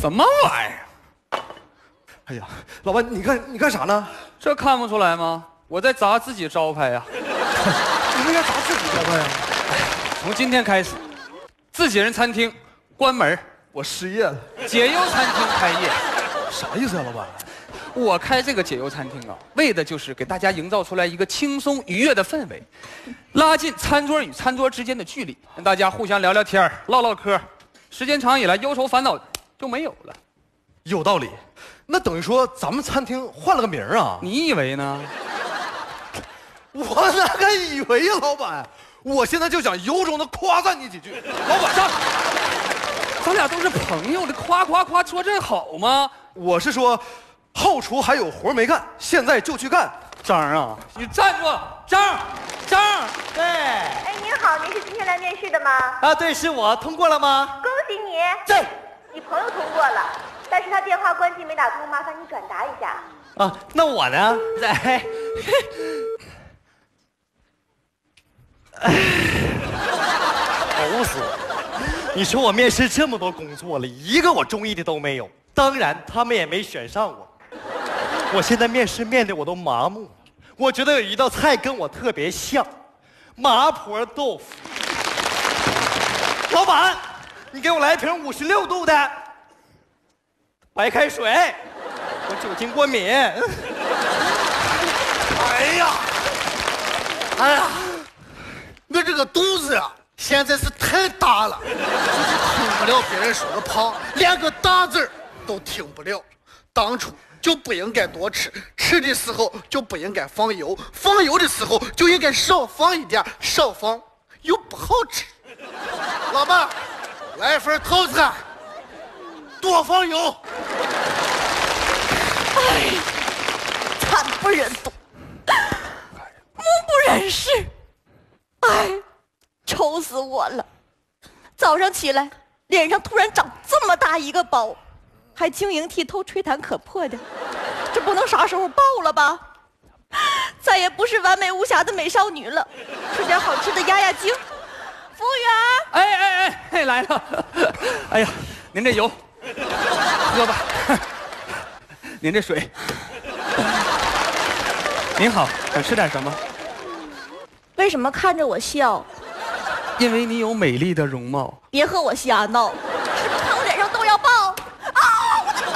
什么玩意儿？ 哎呀，老板，你干啥呢？ 这看不出来吗？我在砸自己招牌呀！ 你为啥砸自己招牌呀？ 从今天开始，自己人餐厅关门， 我失业了。 解忧餐厅开业。 啥意思啊，老板？ 我开这个解忧餐厅啊，为的就是给大家营造出来一个轻松愉悦的氛围，拉近餐桌与餐桌之间的距离，让大家互相聊聊天唠唠嗑，时间长以来忧愁烦恼就没有了。 有道理，那等于说咱们餐厅换了个名儿啊？ 你以为呢？ 我哪敢以为呀，老板！我现在就想由衷的夸赞你几句。老板，上！ 咱俩都是朋友的，夸说这好吗？ 我是说，后厨还有活没干，现在就去干。 张啊，你站住！张， 对。 哎，您好，您是今天来面试的吗？ 啊，对，是我通过了吗？ 恭喜你， 这。 你朋友通过了，但是他电话关机没打通，麻烦你转达一下。 啊，那我呢？哎，愁死我！你说我面试这么多工作了，一个我中意的都没有，当然他们也没选上我。我现在面试面的我都麻木了。我觉得有一道菜跟我特别像，麻婆豆腐。老板，你给我来一瓶56度的白开水，我酒精过敏。 哎呀，我这个肚子呀，现在是太大了，听不了别人说的胖，连个大字儿都听不了。当初就不应该多吃，吃的时候就不应该放油，放油的时候就应该少放一点，少放又不好吃。老板，来一份套餐，多放油。 哎，惨不忍睹，目不忍视，哎，愁死我了！早上起来，脸上突然长这么大一个包，还晶莹剔透、吹弹可破的，这不能啥时候爆了吧？再也不是完美无瑕的美少女了，吃点好吃的压压惊。服务员， 哎，来了！哎呀，您这油，喝吧。您这水。您好，想吃点什么？ 为什么看着我笑？ 因为你有美丽的容貌。 别和我瞎闹，是不是看我脸上都要爆？啊！我的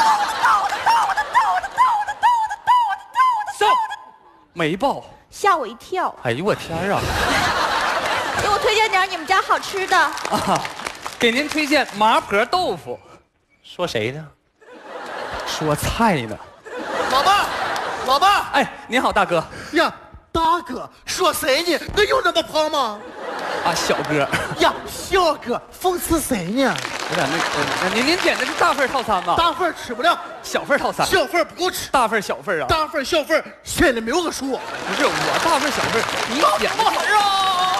瘦，没爆， 吓我一跳。 哎呦我天啊！ 给我推荐点你们家好吃的啊，给您推荐麻婆豆腐。 说谁呢？ 说菜呢。 老板， 哎，您好，大哥。 呀，大哥，说谁呢？我有那么胖吗？ 啊，小哥。 呀，小哥，讽刺谁呢？ 不是您点的是大份套餐吗？ 大份吃不了， 小份套餐。 小份不够吃。 大份小份啊？ 大份小份，心里没有个数。 不是我大份小份，你点的是啊，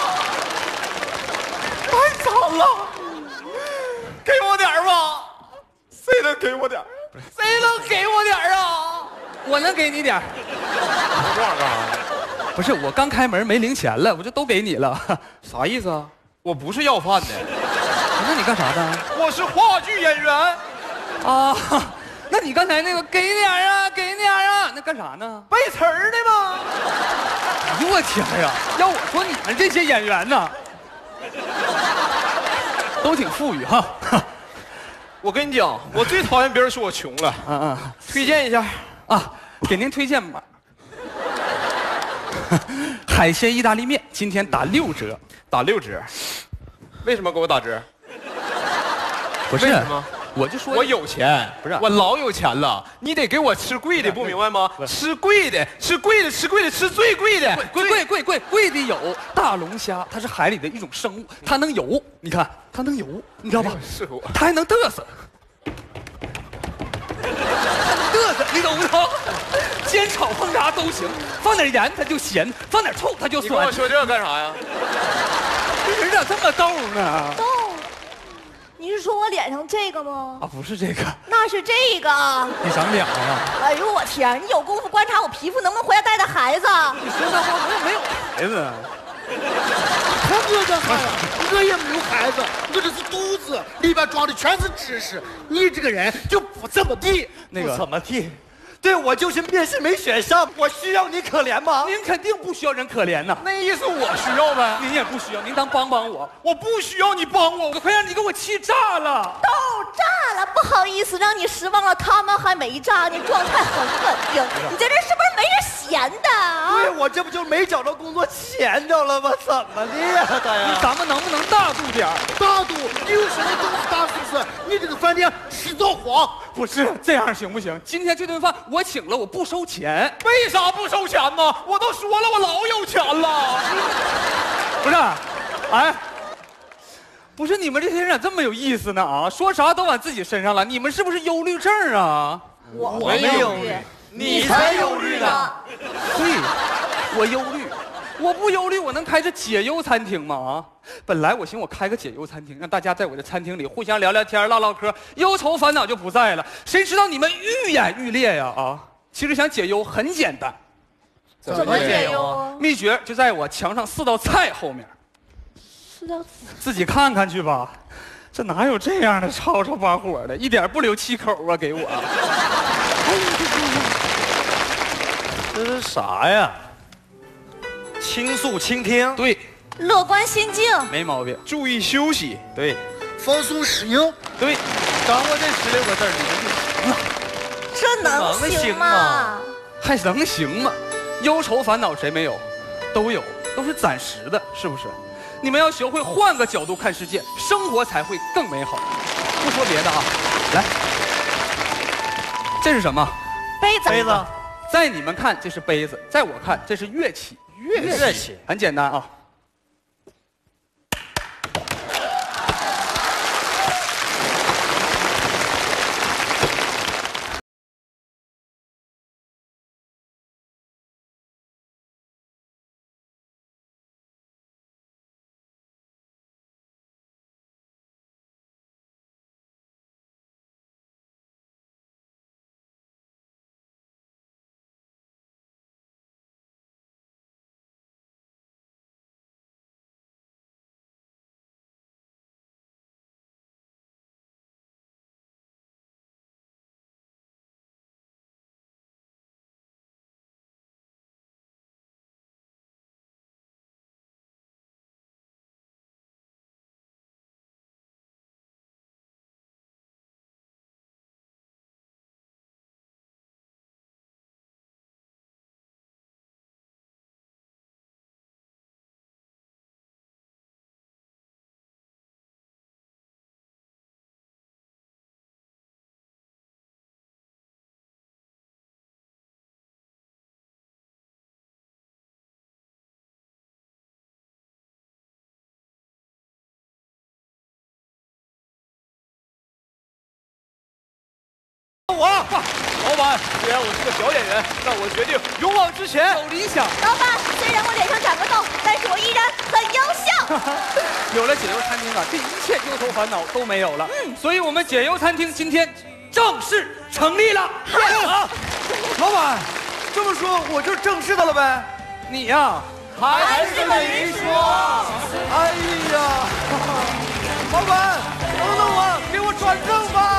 太惨了！给我点吧，谁能给我点？谁能给我点啊？ 我能给你点。 这玩意儿干啥？ 不是我刚开门没零钱了，我就都给你了。 啥意思啊？我不是要饭的。 那你干啥的？ 我是话剧演员。 啊，那你刚才那个给点啊，给点啊，那干啥呢？ 背词儿的吗？ 哎呦我天呀！要我说你们这些演员呢，都挺富裕哈。 我跟你讲，我最讨厌别人说我穷了。推荐一下啊，给您推荐吧。海鲜意大利面今天打6折， 打6折。为什么给我打折？ 不是为什么？ 我就说我有钱， 不是我老有钱了，你得给我吃贵的，不明白吗？吃贵的，吃贵的，吃贵的，吃最贵的， 贵的有大龙虾，它是海里的一种生物，它能游，你看它能游，你知道吧？ 适合我， 它还能嘚瑟，你懂不懂？煎炒烹炸都行，放点盐它就咸，放点醋它就酸。 你跟我说这干啥呀？ 这人咋这么逗呢？ 逗？你是说我脸上这个吗？ 啊，不是这个， 那是这个。 你长脸了呀？ 哎呦我天！你有功夫观察我皮肤能不能回家带孩子？ 你说那话我又没有孩子。 太我干啥呀？我也没有孩子，我这是肚子，里边装的全是知识。你这个人就不怎么地。 不怎么地。对，我就是面试没选上，我需要你可怜吗？ 您肯定不需要人可怜呐， 那意思我需要呗？ 您也不需要，您当帮帮我， 我不需要你帮我， 我快让你给我气炸了。 都炸了，不好意思，让你失望了。他们还没炸呢，状态很稳定。你在这是不是没人闲的啊？ 对，我这不就没找着工作闲着了吗？怎么的呀，大呀？ 咱们能不能大度点儿？ 大度，你有什么东西大是不是？你这个饭店迟早黄。 不是这样行不行？今天这顿饭我请了，我不收钱。 为啥不收钱呢？我都说了，我老有钱了。 不是，哎，不是你们这些人咋这么有意思呢？啊，说啥都往自己身上了。你们是不是忧虑症啊？ 我没忧虑，你才忧虑呢。 对，我忧虑。我不忧虑，我能开这解忧餐厅吗？啊，本来我寻我开个解忧餐厅，让大家在我的餐厅里互相聊聊天、唠唠嗑，忧愁烦恼就不在了。谁知道你们愈演愈烈呀！啊，其实想解忧很简单， 怎么解忧啊？ 秘诀就在我墙上4道菜后面， 是的， 自己看看去吧。这哪有这样的吵吵把火的，一点不留气口啊！给我， 这是啥呀？倾诉倾听， 对， 乐观心境， 没毛病。 注意休息。 对， 放松适应。 对，掌握这16个字儿，你们就行了。 这能行吗？ 还能行吗？忧愁烦恼谁没有？都有，都是暂时的，是不是？你们要学会换个角度看世界，生活才会更美好。不说别的啊，来，这是什么？ 杯子， 杯子， 在你们看这是杯子，在我看这是乐器。 乐器， 很简单啊。 老板，既然我是个小演员，那我决定勇往直前， 有理想。 老板，虽然我脸上长个痘，但是我依然很优秀。 有了解忧餐厅啊，这一切忧愁烦恼都没有了。所以我们解忧餐厅今天正式成立了。 啊！老板，这么说我就是正式的了呗？ 你呀， 还是没说。哎呀，老板，等等我，给我转正吧。